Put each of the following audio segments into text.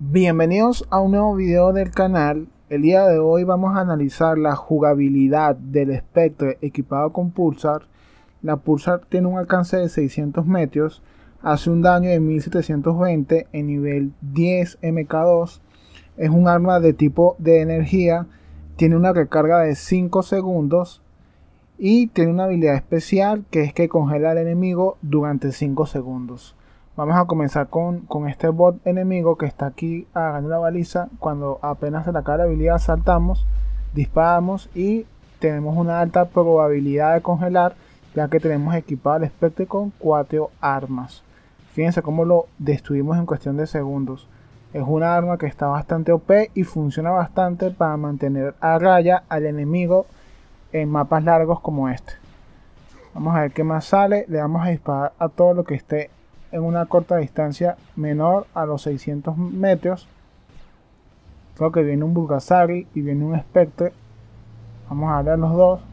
Bienvenidos a un nuevo video del canal. El día de hoy vamos a analizar la jugabilidad del Spectre equipado con Pulsar. La Pulsar tiene un alcance de 600 metros, hace un daño de 1720 en nivel 10 MK2. Es un arma de tipo de energía, tiene una recarga de 5 segundos y tiene una habilidad especial que es que congela al enemigo durante 5 segundos. Vamos a comenzar con este bot enemigo que está aquí agarrando la baliza. Cuando apenas se le acaba la habilidad, saltamos, disparamos y tenemos una alta probabilidad de congelar, ya que tenemos equipado al Spectre con 4 armas. Fíjense cómo lo destruimos en cuestión de segundos. Es una arma que está bastante OP y funciona bastante para mantener a raya al enemigo en mapas largos como este. Vamos a ver qué más sale. Le vamos a disparar a todo lo que esté en una corta distancia menor a los 600 metros. Creo que viene un Bulgasari y viene un Spectre. Vamos a darle a los dos.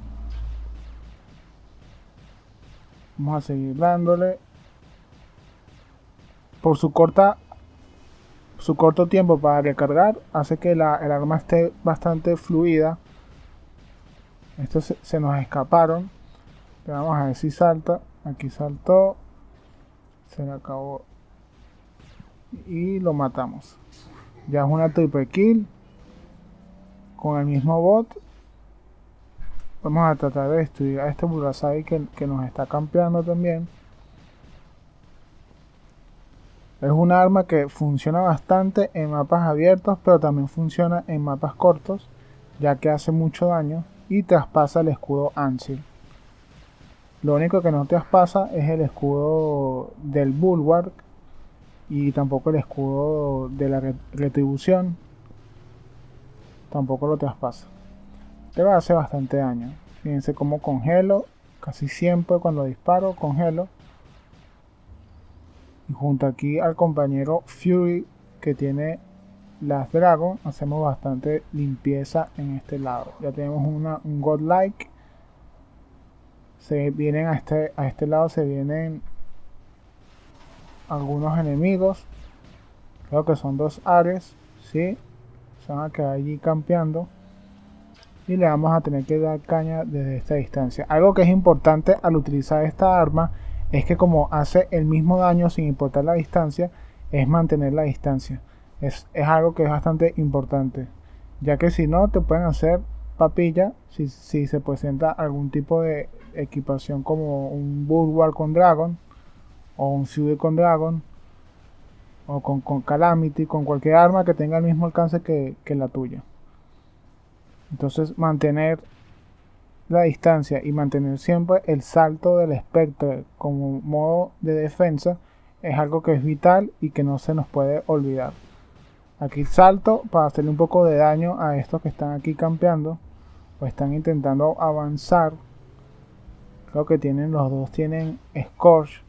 Vamos a seguir dándole. Por su corto tiempo para recargar, hace que el arma esté bastante fluida. Estos se nos escaparon. Pero vamos a ver si salta. Aquí saltó. Se le acabó y lo matamos. Ya es una triple kill con el mismo bot. Vamos a tratar de destruir a este Bulgasari que nos está campeando también. Es un arma que funciona bastante en mapas abiertos, pero también funciona en mapas cortos, ya que hace mucho daño y traspasa el escudo Ancil. Lo único que no traspasa es el escudo del Bulwark y tampoco el escudo de la retribución. Tampoco lo traspasa. Pero hace bastante daño. Fíjense cómo congelo. Casi siempre cuando disparo congelo. Y junto aquí al compañero Fury que tiene las Dragon, hacemos bastante limpieza en este lado. Ya tenemos un Godlike. Se vienen a este lado, se vienen algunos enemigos. Creo que son dos Ares, ¿sí? Se van a quedar allí campeando y le vamos a tener que dar caña desde esta distancia. Algo que es importante al utilizar esta arma es que, como hace el mismo daño sin importar la distancia, es mantener la distancia. Es algo que es bastante importante, ya que si no te pueden hacer papilla si se presenta algún tipo de equipación como un Bulwark con Dragon o un Fury con Dragon o con Calamity, con cualquier arma que tenga el mismo alcance que la tuya. Entonces, mantener la distancia y mantener siempre el salto del Spectre como modo de defensa es algo que es vital y que no se nos puede olvidar. Aquí salto para hacerle un poco de daño a estos que están aquí campeando o están intentando avanzar. Creo que los dos tienen Scorch.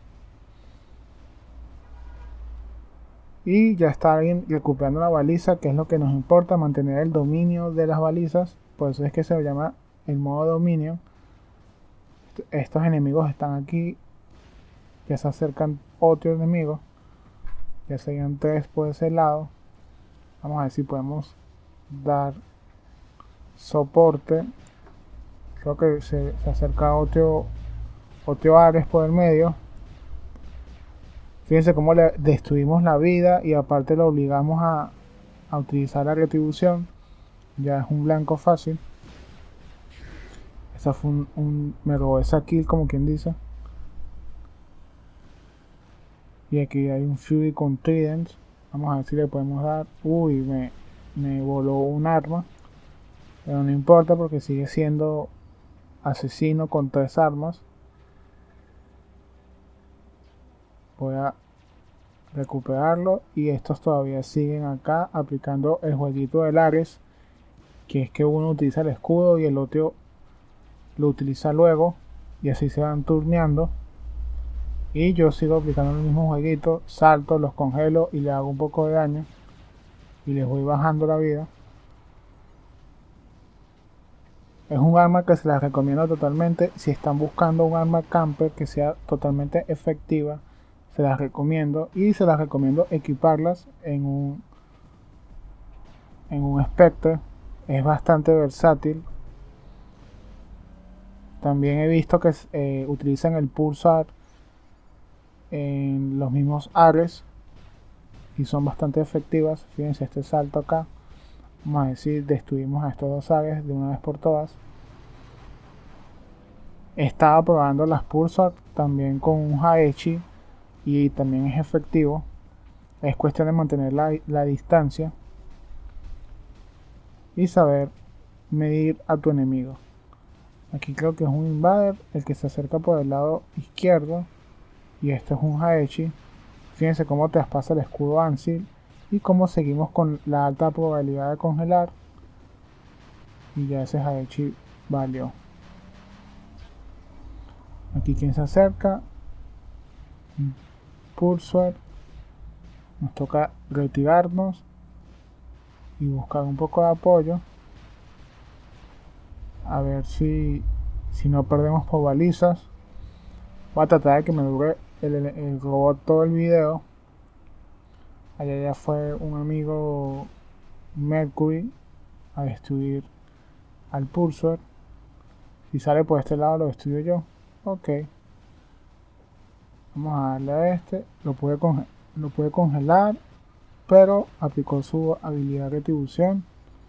Y ya está alguien recuperando la baliza, que es lo que nos importa, mantener el dominio de las balizas. Por eso es que se llama el modo dominio. Estos enemigos están aquí. Ya se acercan otro enemigo. Ya serían 3 por ese lado. Vamos a ver si podemos dar soporte. Creo que se acerca otro Ares por el medio. Fíjense cómo le destruimos la vida y aparte lo obligamos a utilizar la retribución. Ya es un blanco fácil. Esa fue me robó esa kill, como quien dice. Y aquí hay un Fury con Trident. Vamos a ver si le podemos dar. Uy, me voló un arma. Pero no importa porque sigue siendo asesino con 3 armas. Voy a recuperarlo y estos todavía siguen acá aplicando el jueguito del Ares, que es que uno utiliza el escudo y el otro lo utiliza luego y así se van turneando. Y yo sigo aplicando el mismo jueguito, salto, los congelo y le hago un poco de daño y les voy bajando la vida. Es un arma que se la recomiendo totalmente. Si están buscando un arma camper que sea totalmente efectiva, se las recomiendo. Y se las recomiendo equiparlas en en un Spectre. Es bastante versátil. También he visto que utilizan el Pulsar en los mismos Ares y son bastante efectivas. Fíjense este salto acá. Vamos a decir, destruimos a estos dos Ares de una vez por todas. Estaba probando las Pulsar también con un Haechi y también es efectivo. Es cuestión de mantener la distancia y saber medir a tu enemigo. Aquí creo que es un Invader el que se acerca por el lado izquierdo y esto es un Haechi. Fíjense cómo traspasa el escudo Ansil y cómo seguimos con la alta probabilidad de congelar, y ya ese Haechi valió. Aquí quien se acerca, Pulsar. Nos toca retirarnos y buscar un poco de apoyo, a ver si no perdemos por balizas. Voy a tratar de que me dure el robot todo el video. Allá ya fue un amigo Mercury a destruir al Pulsar. Si sale por este lado lo destruyo yo. Ok, vamos a darle a este. Lo puede congelar, pero aplicó su habilidad de retribución.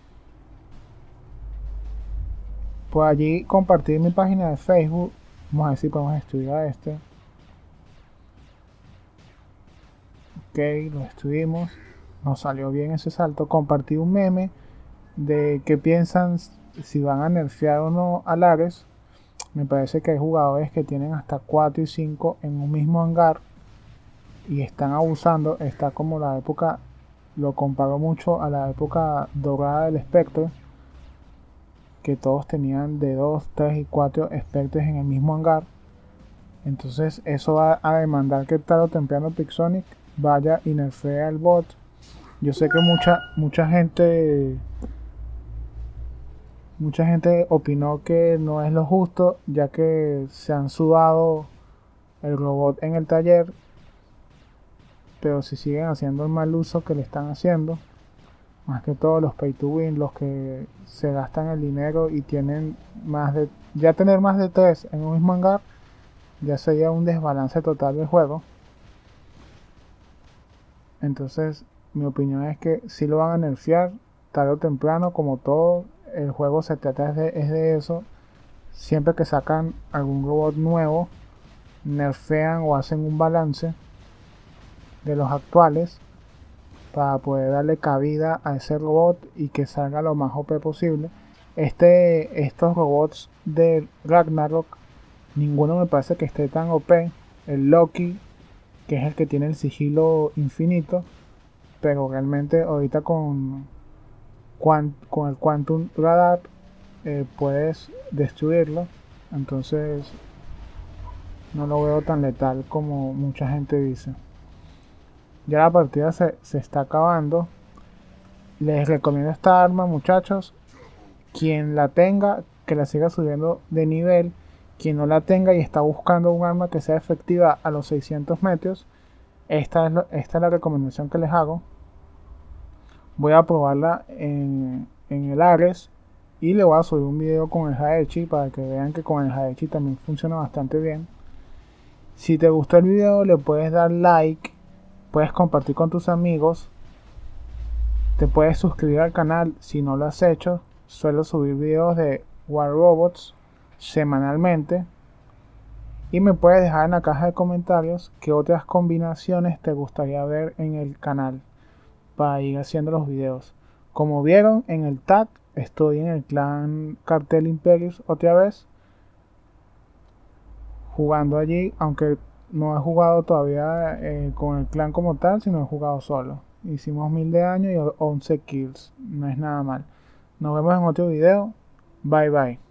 Por allí compartir mi página de Facebook. Vamos a ver si podemos destruir a este. Ok, lo destruimos. Nos salió bien ese salto. Compartí un meme de qué piensan si van a nerfear o no a Ares. Me parece que hay jugadores que tienen hasta 4 y 5 en un mismo hangar y están abusando. Está como la época, lo comparo mucho a la época dorada del Spectre, que todos tenían de 2, 3 y 4 Spectres en el mismo hangar. Entonces eso va a demandar que tarde o temprano Pixonic vaya y nerfee al bot. Yo sé que mucha gente opinó que no es lo justo, ya que se han sudado el robot en el taller, pero si siguen haciendo el mal uso que le están haciendo, más que todos los pay to win, los que se gastan el dinero y tienen tener más de 3 en un mismo hangar, ya sería un desbalance total del juego. Entonces mi opinión es que si lo van a nerfear tarde o temprano, como todo el juego se trata es de eso. Siempre que sacan algún robot nuevo, nerfean o hacen un balance de los actuales para poder darle cabida a ese robot y que salga lo más OP posible. Estos robots de Ragnarok, ninguno me parece que esté tan OP. El Loki, que es el que tiene el sigilo infinito, pero realmente ahorita con el Quantum Radar puedes destruirlo. Entonces no lo veo tan letal como mucha gente dice. Ya la partida se está acabando. Les recomiendo esta arma, muchachos. Quien la tenga, que la siga subiendo de nivel. Quien no la tenga y está buscando un arma que sea efectiva a los 600 metros, esta es la recomendación que les hago. Voy a probarla en el Ares y le voy a subir un video con el Haechi para que vean que con el Haechi también funciona bastante bien. Si te gustó el video, le puedes dar like, puedes compartir con tus amigos, te puedes suscribir al canal si no lo has hecho. Suelo subir videos de War Robots semanalmente, y me puedes dejar en la caja de comentarios qué otras combinaciones te gustaría ver en el canal para ir haciendo los videos. Como vieron en el tag, estoy en el clan Cartel Imperius otra vez, jugando allí, aunque no he jugado todavía con el clan como tal, sino he jugado solo. Hicimos 1000 de daño y 11 kills, no es nada mal. Nos vemos en otro video, bye bye.